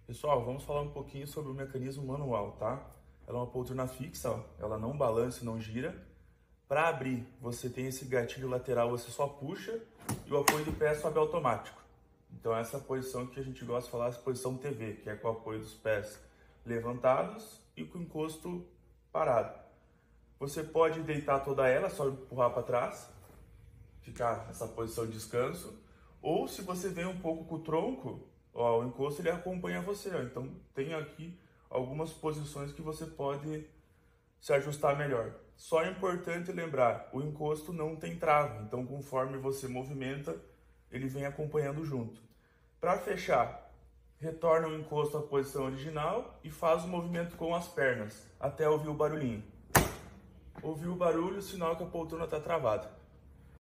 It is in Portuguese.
Pessoal, vamos falar um pouquinho sobre o mecanismo manual, tá? Ela é uma poltrona fixa, ó, ela não balança e não gira. Para abrir, você tem esse gatilho lateral, você só puxa e o apoio do pé sobe automático. Então essa é a posição que a gente gosta de falar, essa posição TV, que é com o apoio dos pés levantados e com o encosto parado. Você pode deitar toda ela, só empurrar para trás, ficar nessa posição de descanso. Ou se você vem um pouco com o tronco, ó, o encosto ele acompanha você. Ó. Então tem aqui algumas posições que você pode se ajustar melhor. Só é importante lembrar, o encosto não tem trava, então conforme você movimenta, ele vem acompanhando junto. Para fechar, retorna o encosto à posição original e faz o movimento com as pernas, até ouvir o barulhinho. Ouviu o barulho, sinal que a poltrona está travada.